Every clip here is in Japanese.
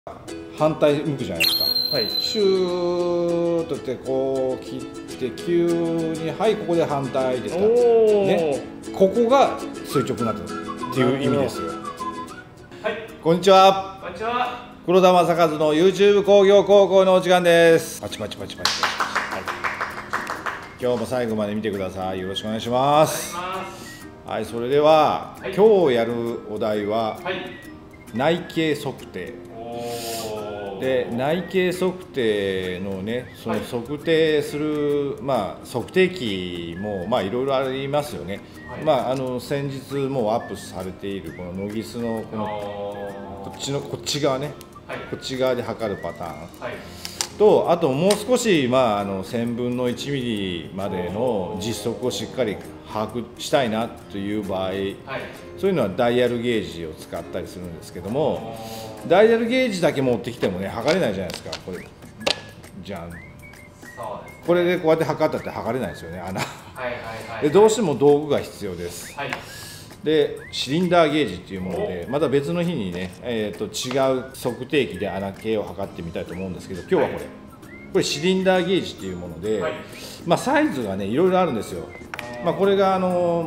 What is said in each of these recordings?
反対向くじゃないですか。 はい。 シューッとってこう切って急にはいここで反対ですか。ね、ここが垂直になってるっていう意味ですよ。はい。こんにちは。 こんにちは。 黒田正和の YouTube 工業高校のお時間です。パチパチパチパチパチ。はい。今日も最後まで見てください。よろしくお願いします。はい、それでは、はい、今日やるお題は、はい、内径測定。で内径測定のね、その測定する、測定器もいろいろありますよね。はい、先日もうアップされているこのノギスのこっち側ね、はい、こっち側で測るパターン、はい、とあともう少し1000分の1ミリまでの実測をしっかり把握したいなという場合、はい、そういうのはダイヤルゲージを使ったりするんですけども、ダイヤルゲージだけ持ってきてもね測れないじゃないですか。これじゃん、これでこうやって測ったって測れないですよね、穴。でどうしても道具が必要です。はい、でシリンダーゲージっていうもので、また別の日にね、違う測定器で穴径を測ってみたいと思うんですけど、今日はこれシリンダーゲージっていうもので、はい、サイズがねいろいろあるんですよ。これが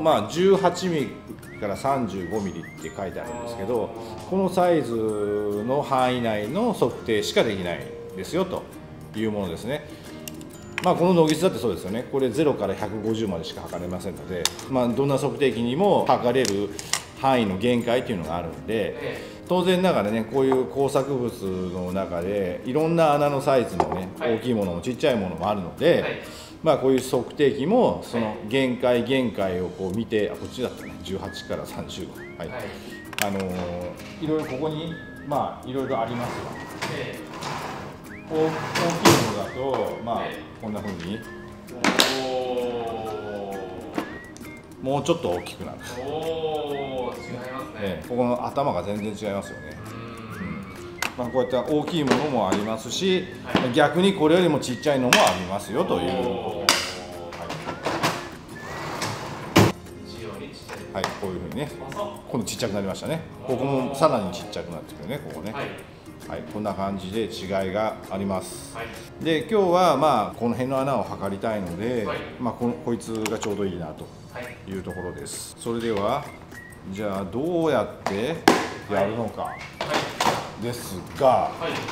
18ミリから35ミリって書いてあるんですけど、このサイズの範囲内の測定しかできないですよというものですね。このノギスだってそうですよね。これ0から150までしか測れませんので、どんな測定器にも測れる範囲の限界っていうのがあるんで、当然ながらね、こういう工作物の中でいろんな穴のサイズのね、大きいものもちっちゃいものもあるので、こういう測定器もその限界をこう見て、こっちだったね、18から35、はい、いろいろここにいろいろありますよ。大きいものだとこんな風にもうちょっと大きくなる。違いますね。ここの頭が全然違いますよね。こういった大きいものもありますし、逆にこれよりもちっちゃいのもありますよという。はい、こういうふうにね、今度ちっちゃくなりましたね。ここもさらにちっちゃくなってくるね、ここね。はい、こんな感じで違いがあります。で、今日はこの辺の穴を測りたいので、こいつがちょうどいいなというところです。それでは、じゃあどうやってやるのかですが、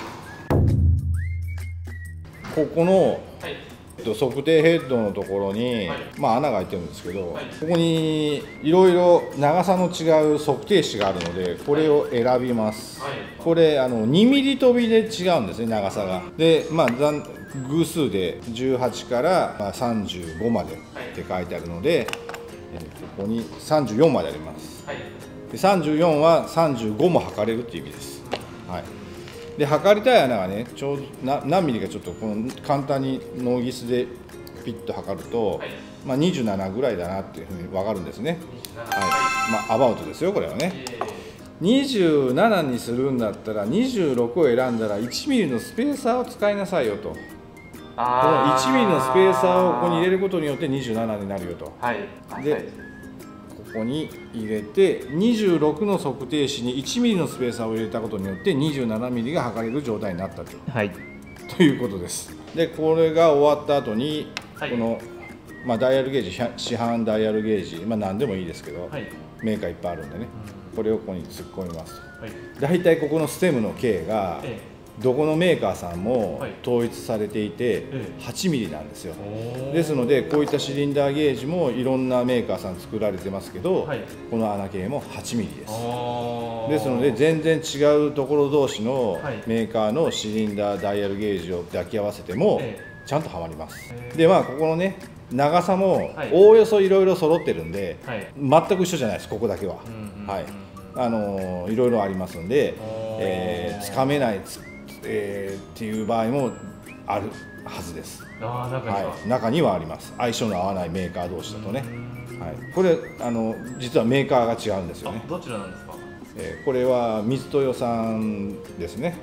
ここの測定ヘッドのところに、穴が開いてるんですけど、ここにいろいろ長さの違う測定紙があるので、これを選びます。これ2ミリ飛びで違うんですね、長さが。で偶数で18から35までって書いてあるので、ここに34まであります。で34は35も測れるっていう意味です。はい、で測りたい穴がね、ちょうど何ミリかちょっとこの簡単にノーギスでピッと測ると、27ぐらいだなっていうふうに分かるんですね。はい、アバウトですよ、これはね。27にするんだったら26を選んだら1ミリのスペーサーを使いなさいよと。この1ミリのスペーサーをここに入れることによって27になるよと。でここに入れて26の測定紙に1ミリのスペーサーを入れたことによって27ミリが測れる状態になったということです。でこれが終わった後にこの、ダイヤルゲージ、市販ダイヤルゲージ、何でもいいですけど、メーカーいっぱいあるんでね、これをここに突っ込みますと。大体ここのステムの径がどこのメーカーさんも統一されていて8ミリなんですよ。ですのでこういったシリンダーゲージもいろんなメーカーさん作られてますけど、この穴径も8ミリです。ですので全然違うところ同士のメーカーのシリンダーダイヤルゲージを抱き合わせてもちゃんとはまります。でここのね長さもおおよそいろいろ揃ってるんで、全く一緒じゃないです、ここだけは。いろいろありますんで、つかめないっていう場合もあるはずです。中にはあります。相性の合わないメーカー同士だとね。これ実はメーカーが違うんですよね。 どちらなんですか？ これは水豊さんですね。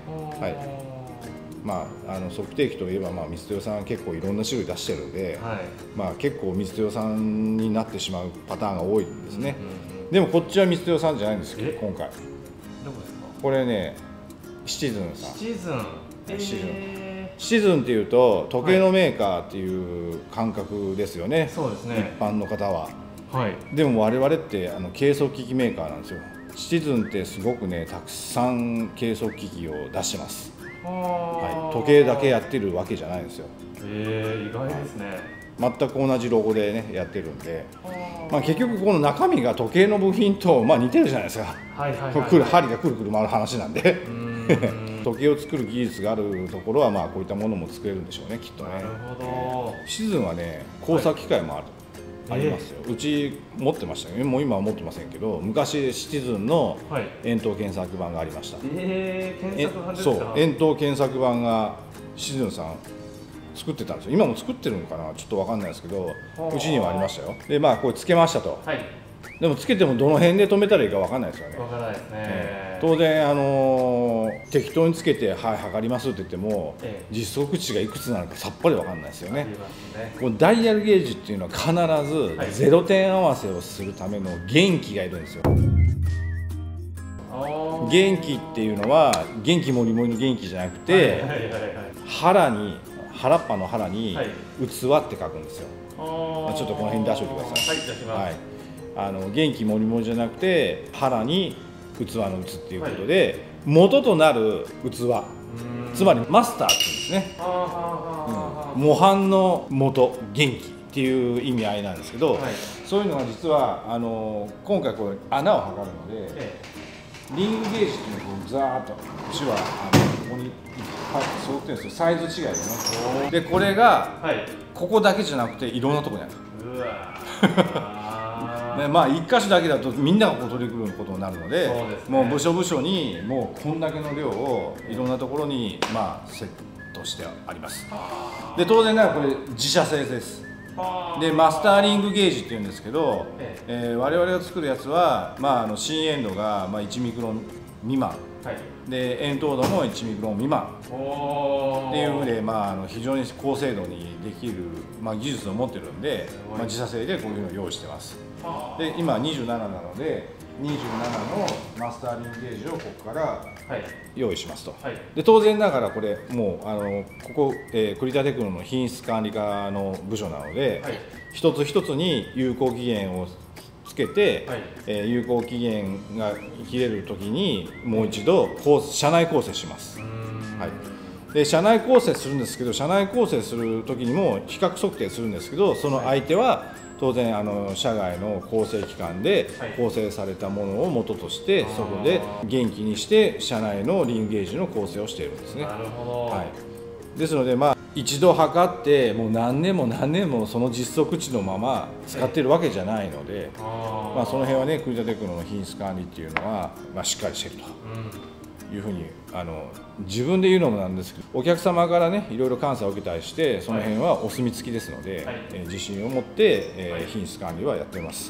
測定器といえば水豊さんは結構いろんな種類出してるんで、結構水豊さんになってしまうパターンが多いんですね。でもこっちは水豊さんじゃないんですけど、今回これねシチズンさん。 シチズン、 シチズンっていうと時計のメーカーっていう感覚ですよね、 そうですね、 一般の方は。 はい、 でも我々って計測機器メーカーなんですよ。シチズンってすごくねたくさん計測機器を出してます。はい、時計だけやってるわけじゃないんですよ。 意外ですね。 全く同じロゴでねやってるんで、結局この中身が時計の部品と似てるじゃないですか。針がくるくる回る話なんで時計を作る技術があるところはこういったものも作れるんでしょうね、きっとね。 なるほど。 シチズンはね工作機械もある、ありますよ。うち持ってましたよね。もう今は持ってませんけど、昔シチズンの円筒検索版がありました。 検索版ですか？ そう、円筒検索版がシチズンさん作ってたんですよ。今も作ってるのかな、ちょっと分かんないですけど、うちにはありましたよ。でこれつけましたと、はい、でもつけてもどの辺で止めたらいいか分かんないですよね。 分からないですね。 当然適当につけてはい測りますって言っても、実測値がいくつなのかさっぱり分かんないですよね。このダイヤルゲージっていうのは必ず0点合わせをするための元気がいるんですよ。元気っていうのは元気もりもりの元気じゃなくて、原っぱの腹に器って書くんですよ。ちょっとこの辺に出しておいてください。はい、元気もりもりじゃなくて腹に器の器っていうことで、元となる器、つまりマスターっていうんですね。模範の元、元気っていう意味合いなんですけど、そういうのが実は今回これ穴を測るので、リングゲージっていうのをザーッとうちはここに揃ってるんですよ。サイズ違いでね。でこれがここだけじゃなくていろんなところにある。1箇所だけだとみんなが取り組むことになるので、もう部署部署にもうこんだけの量をいろんなところにセットしてあります。で当然ながらこれ自社製です。でマスターリングゲージっていうんですけど、我々が作るやつは、深円度が1ミクロン未満、で円筒度も1ミクロン未満っていうふうで、非常に高精度にできる、技術を持ってるんで、自社製でこういうのを用意してます。で今27なので27のマスターリングゲージをここから用意しますと。で当然ながらこれもうここ、栗田テクノの品質管理課の部署なので、一つ一つに有効期限をつけて、有効期限が切れるときにもう一度社内構成します。で社内構成するんですけど、社内構成するときにも比較測定するんですけど、その相手は当然社外の構成機関で構成されたものを元として、そこで元気にして社内のリングゲージの構成をしているんですね。 なるほど。ですので一度測ってもう何年も何年もその実測値のまま使ってるわけじゃないので、その辺はね栗田テクノの品質管理っていうのはしっかりしてるというふうに自分で言うのもなんですけど、お客様からねいろいろ監査を受けたりして、その辺はお墨付きですので、自信を持って、品質管理はやってます。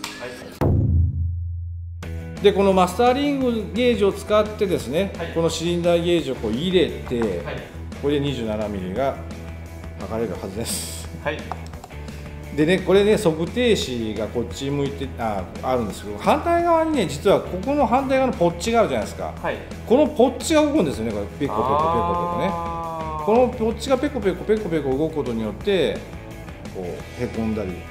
でこのマスターリングゲージを使ってですね、このシリンダーゲージをこう入れて、これで 27mm が測れるはずです。でねこれね測定紙がこっち向いてあるんですけど、反対側にね実はここの反対側のポッチがあるじゃないですか。このポッチが動くんですよね。これペコペコペコペコね。このポッチがペコペコペコペコ動くことによってこうへこんだり、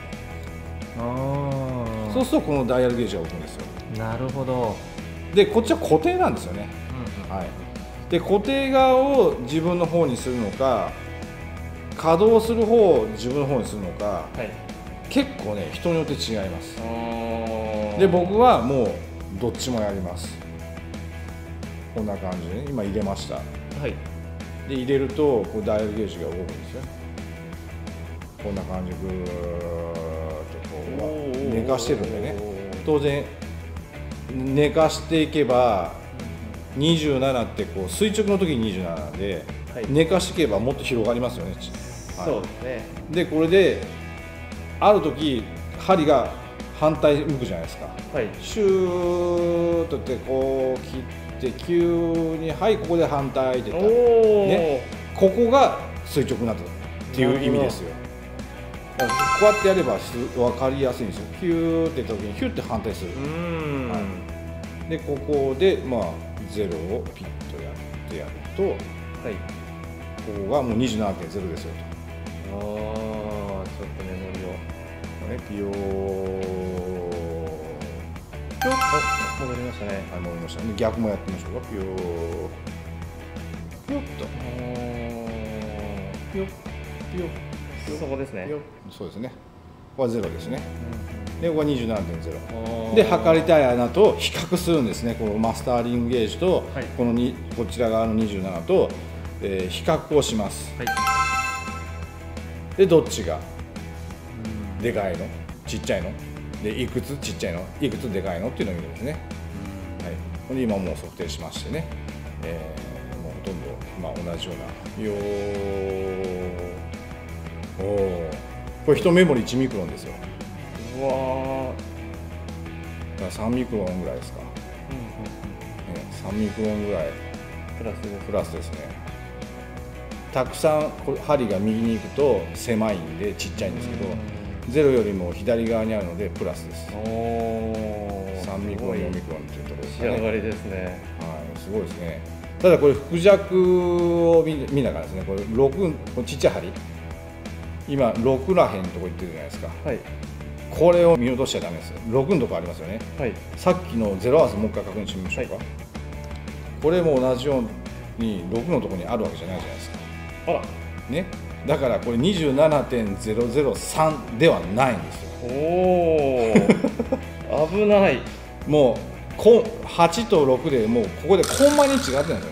そうするとこのダイヤルゲージが動くんですよ。 なるほど。 でこっちは固定なんですよね。で固定側を自分の方にするのか、稼働する方を自分の方にするのか、結構ね人によって違います。で僕はもうどっちもやります。こんな感じで、ね、今入れました。で入れるとこうダイヤルゲージが動くんですよ。こんな感じでぐーっとこう寝かしてるんでね、当然寝かしていけば27ってこう垂直の時に27なんで、寝かしていけばもっと広がりますよね。 そうですね。 でこれである時針が反対向くじゃないですか。シューッとってこう切って急にここで反対って言ったね、ここが垂直になったっていう意味ですよ。こうやってやれば分かりやすいんですよ。ヒューって時にヒューって反対する。でここで0をピッとやっ定やると、 はい。 ここがもう 27.0 ですよああ、ちょっとメモリを。 と。ね、ピヨーお、戻りましたね。 戻りましたね。逆もやってみましょうか。ピヨーピヨッとピヨッピヨッそこですね。 ピヨッ、そうですね。ここは0ですね。でここは 27.0 でで測りたい穴と比較するんですね。このマスターリングゲージと、 はい、 このこちら側の27と、比較をします、 はい、 でどっちがでかいのちっちゃいので、いくつちっちゃいのいくつでかいのっていうのを見るんですね。はい、これ今もう測定しましてね、もうほとんど、同じようなよー、おー、これ1メモリ1ミクロンですよ。 うわー、 だから3ミクロンぐらいですか、3ミクロンぐらいプラスですね。たくさん針が右に行くと狭いんでちっちゃいんですけど、0よりも左側にあるのでプラスです。3ミクロン4ミクロンというところですね。 仕上がりですね。 はい、すごいですね。ただこれ複弱を見ながらですね、これ6、これちっちゃい針、今6らへんのとこ行ってるじゃないですか。 はい、 これを見落としちゃダメです。6のとこありますよね。 はい、 さっきの0合わせもう一回確認してみましょうか。はい、これも同じように6のところにあるわけじゃないじゃないですか。 あら、 ね、だからこれ 27.003 ではないんですよ。 おお危ない。 もう8と6でもうここでコンマに違ってるんですよね。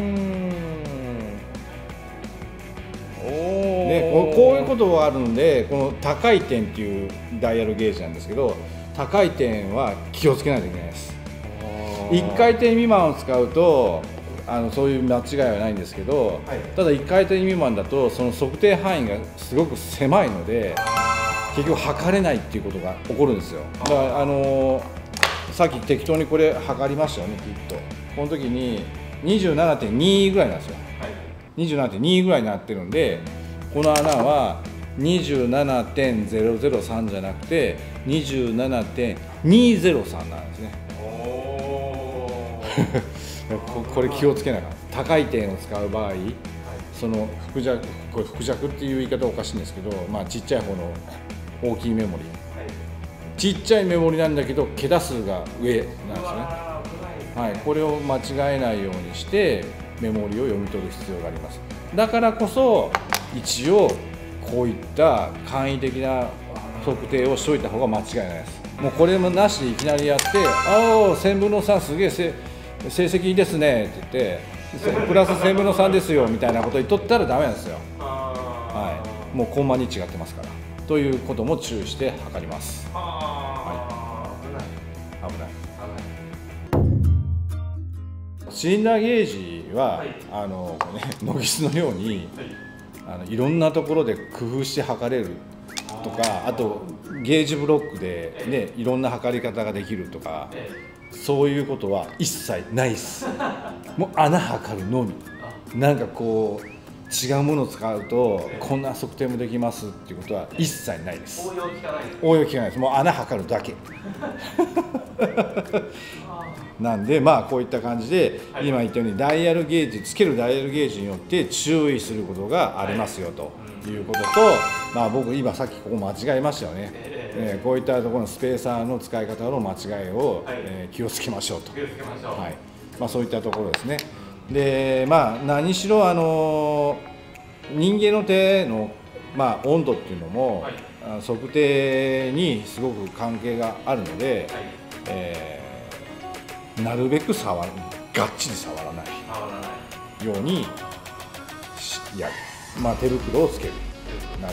でこういうことがあるので、この高い点っていうダイヤルゲージなんですけど、高い点は気をつけないといけないです。1回転未満を使うとそういう間違いはないんですけど、はい、ただ1回転未満だとその測定範囲がすごく狭いので結局測れないっていうことが起こるんですよ。だからさっき適当にこれ測りましたよね、きっと。この時に 27.2 ぐらいなんですよ、はい、27.2 ぐらいになってるんで、この穴は 27.003 じゃなくて 27.203 なんですね。これ気をつけながら、高い点を使う場合、その複弱っていう言い方はおかしいんですけど、ちっちゃい方の大きいメモリ、ちっちゃいメモリなんだけど桁数が上なんですね。はい、これを間違えないようにしてメモリを読み取る必要があります。だからこそ一応こういった簡易的な測定をしといた方が間違いないです。もうこれもなしでいきなりやって、1000分の3すげえ成績いいですねって言ってプラス1000分の3ですよみたいなこと言っとったらダメなんですよ。はい、もうコンマに違ってますからということも注意して測ります。はい、危ないシリンダーゲージは、はい、ノギスのように、はい、いろんなところで工夫して測れるとか、あとゲージブロックで、ね、いろんな測り方ができるとか、そういうことは一切ないです。もう穴測るのみ。なんかこう違うものを使うとこんな測定もできますっていうことは一切ないです。応用聞かないです。応用聞かないです。もう穴測るだけ。なんでこういった感じで、今言ったようにダイヤルゲージつけるダイヤルゲージによって注意することがありますよということと、僕今さっきここ間違えましたよね。こういったところのスペーサーの使い方の間違いを、気をつけましょうと。はい、そういったところですね。で何しろ人間の手の、温度っていうのも、測定にすごく関係があるので、なるべくがっちり触らないようにやる。手袋をつける。はい、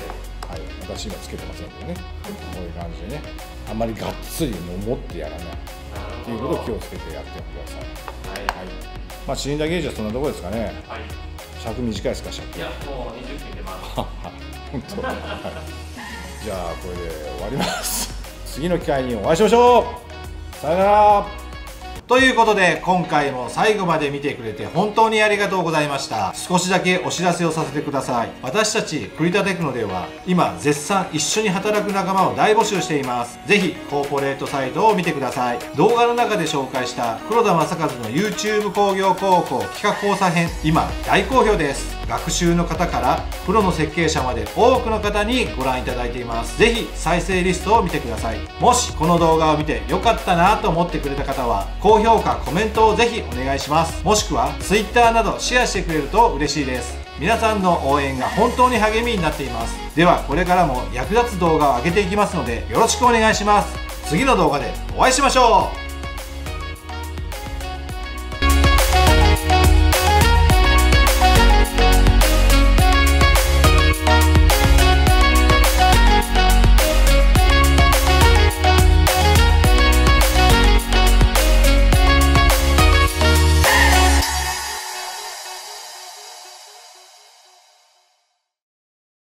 私今つけてませんけどね、こういう感じでね、あんまりがっつり持ってやらないということを気をつけてやってください。はい、シリンダーゲージはそんなところですかね。はい、尺短いですか、尺。いや、もう20分でます。本当。はい、じゃあこれで終わります。次の機会にお会いしましょう。さよなら。 ということで、今回も最後まで見てくれて本当にありがとうございました。少しだけお知らせをさせてください。私たち栗田テクノでは今絶賛一緒に働く仲間を大募集しています。ぜひコーポレートサイトを見てください。動画の中で紹介した黒田正和の YouTube 工業高校企画講座編、今大好評です。学習の方からプロの設計者まで多くの方にご覧いただいています。ぜひ再生リストを見てください。もしこの動画を見て良かったなと思ってくれた方は高評価、コメントをぜひお願いします。もしくは Twitter などシェアしてくれると嬉しいです。皆さんの応援が本当に励みになっています。ではこれからも役立つ動画を上げていきますのでよろしくお願いします。次の動画でお会いしましょう。